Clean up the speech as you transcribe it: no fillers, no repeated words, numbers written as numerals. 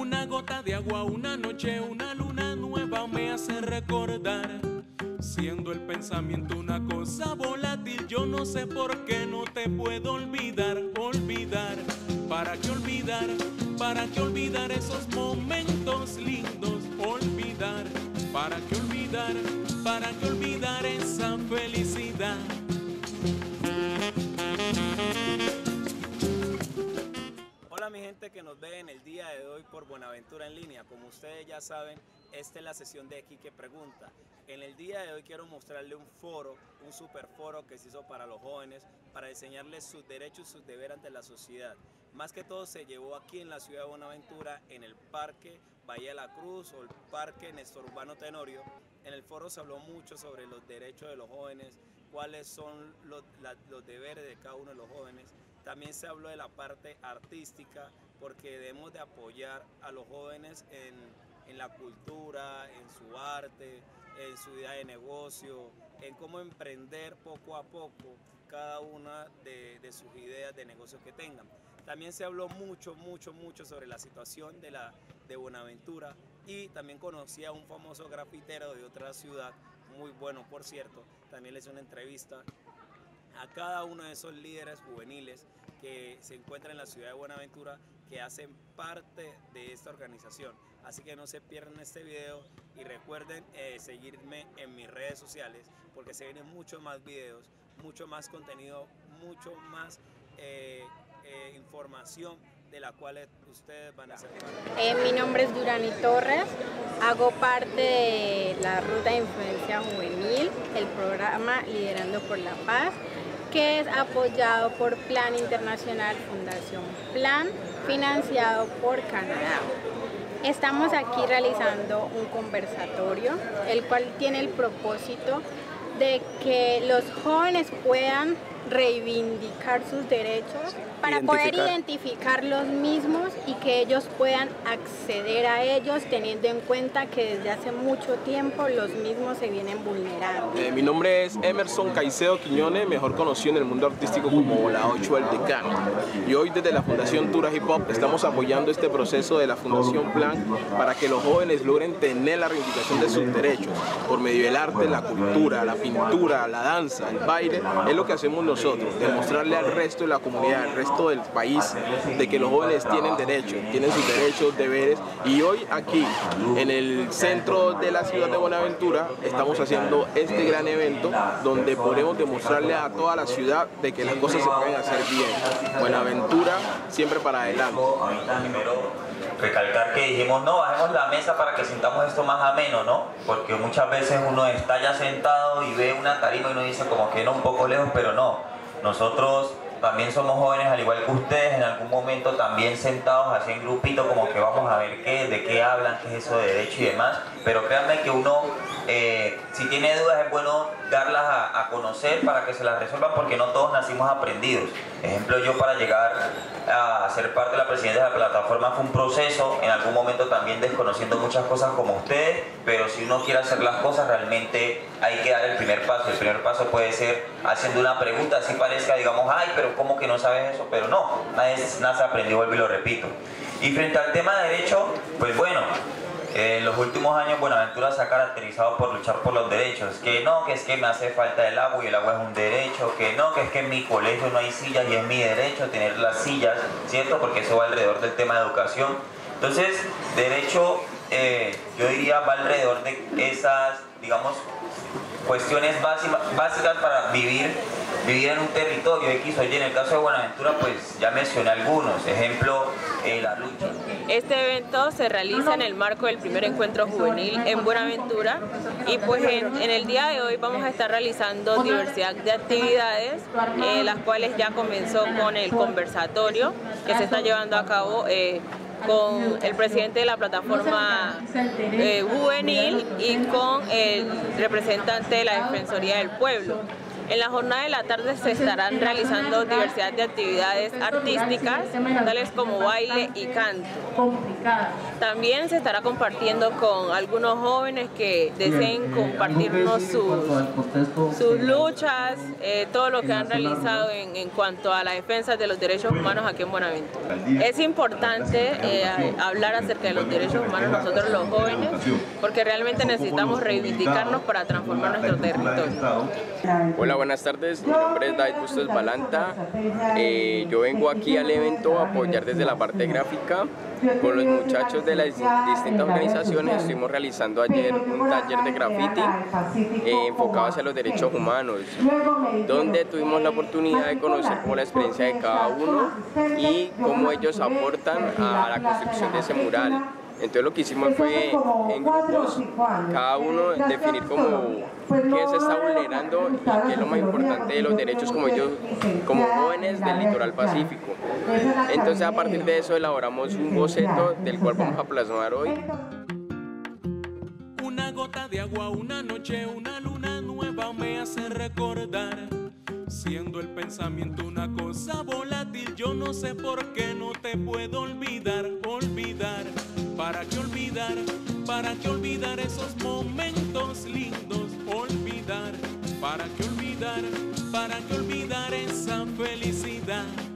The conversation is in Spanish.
Una gota de agua, una noche, una luna nueva me hace recordar. Siendo el pensamiento una cosa volátil, yo no sé por qué no te puedo olvidar. Olvidar, ¿para qué olvidar? ¿Para qué olvidar esos momentos lindos? Olvidar, ¿para qué olvidar? ¿Para qué olvidar esa felicidad? Hola mi gente que nos ve en el día de hoy por Buenaventura en línea. Como ustedes ya saben, esta es la sesión de Quique Pregunta. En el día de hoy quiero mostrarle un foro, un super foro que se hizo para los jóvenes, para enseñarles sus derechos y sus deberes ante la sociedad. Más que todo se llevó aquí en la ciudad de Buenaventura, en el Parque Bahía de la Cruz o el Parque Néstor Urbano Tenorio. En el foro se habló mucho sobre los derechos de los jóvenes, cuáles son los deberes de cada uno de los jóvenes. También se habló de la parte artística, porque debemos de apoyar a los jóvenes en la cultura, en su arte, en su idea de negocio, en cómo emprender poco a poco cada una de sus ideas de negocio que tengan. También se habló mucho sobre la situación de Buenaventura, y también conocí a un famoso grafitero de otra ciudad, muy bueno por cierto. También le hice una entrevista a cada uno de esos líderes juveniles que se encuentran en la ciudad de Buenaventura, que hacen parte de esta organización. Así que no se pierdan este video y recuerden seguirme en mis redes sociales, porque se vienen muchos más videos, mucho más contenido, mucho más información de la cual ustedes van a ser parte. Mi nombre es Durani Torres, hago parte de la Ruta de Influencia Juvenil, el programa Liderando por la Paz, que es apoyado por Plan Internacional Fundación Plan, financiado por Canadá. Estamos aquí realizando un conversatorio, el cual tiene el propósito de que los jóvenes puedan reivindicar sus derechos para poder identificar los mismos y que ellos puedan acceder a ellos, teniendo en cuenta que desde hace mucho tiempo los mismos se vienen vulnerando. Mi nombre es Emerson Caicedo Quiñones, mejor conocido en el mundo artístico como La 8 El Decano. Y hoy desde la Fundación Tura Hip Hop estamos apoyando este proceso de la Fundación Plan para que los jóvenes logren tener la reivindicación de sus derechos por medio del arte, la cultura, la pintura, la danza, el baile. Es lo que hacemos nosotros, demostrarle al resto de la comunidad, al resto del país, de que los jóvenes tienen derechos, tienen sus derechos, deberes. Y hoy aquí, en el centro de la ciudad de Buenaventura, estamos haciendo este gran evento donde podemos demostrarle a toda la ciudad de que las cosas se pueden hacer bien. Buenaventura siempre para adelante. Primero, recalcar que dijimos, no, bajemos la mesa para que sintamos esto más ameno, ¿no? Porque muchas veces uno está ya sentado y ve una tarima y uno dice como que no, un poco lejos, pero no. Nosotros también somos jóvenes al igual que ustedes, en algún momento también sentados así en grupito, como que vamos a ver de qué hablan, qué es eso de derecho y demás. Pero créanme que uno, si tiene dudas, es bueno darlas a conocer para que se las resuelvan, porque no todos nacimos aprendidos. Ejemplo, yo para llegar a ser parte de la presidencia de la plataforma fue un proceso, en algún momento también desconociendo muchas cosas como ustedes, pero si uno quiere hacer las cosas realmente hay que dar el primer paso. El primer paso puede ser haciendo una pregunta, así parezca, digamos, ay, pero ¿cómo que no sabes eso? Pero no, nace aprendido, vuelvo y lo repito. Y frente al tema de derecho, pues bueno, en los últimos años Buenaventura se ha caracterizado por luchar por los derechos. Que no, que es que me hace falta el agua y el agua es un derecho. Que no, que es que en mi colegio no hay sillas y es mi derecho tener las sillas, ¿cierto? Porque eso va alrededor del tema de educación. Entonces, derecho, yo diría, va alrededor de esas, digamos, cuestiones básicas para vivir en un territorio X o Y. En el caso de Buenaventura, pues ya mencioné algunos, ejemplo, la lucha. Este evento se realiza en el marco del primer encuentro juvenil en Buenaventura, y pues en el día de hoy vamos a estar realizando diversidad de actividades, las cuales ya comenzó con el conversatorio que se está llevando a cabo con el presidente de la plataforma juvenil y con el representante de la Defensoría del Pueblo. En la jornada de la tarde se estarán realizando diversidad de actividades artísticas, tales como baile y canto. También se estará compartiendo con algunos jóvenes que deseen compartirnos sus luchas, todo lo que han realizado en cuanto a la defensa de los derechos humanos aquí en Buenaventura. Es importante hablar acerca de los derechos humanos nosotros los jóvenes, porque realmente necesitamos reivindicarnos para transformar nuestro territorio. Hola, buenas tardes, mi nombre es David Bustos Balanta. Yo vengo aquí al evento a apoyar desde la parte gráfica. Con los muchachos de las distintas organizaciones estuvimos realizando ayer un taller de graffiti enfocado hacia los derechos humanos, donde tuvimos la oportunidad de conocer la experiencia de cada uno y cómo ellos aportan a la construcción de ese mural. Entonces lo que hicimos fue en grupos, cada uno definir qué se está vulnerando y qué es lo más importante de los derechos como ellos, como jóvenes del litoral pacífico. Entonces a partir de eso elaboramos un boceto del cual vamos a plasmar hoy. Una gota de agua, una noche, una luna nueva me hace recordar. Siendo el pensamiento una cosa volátil, yo no sé por qué no te puedo olvidar. ¿Para qué olvidar? ¿Para qué olvidar esos momentos lindos? Olvidar, ¿para qué olvidar? ¿Para qué olvidar esa felicidad?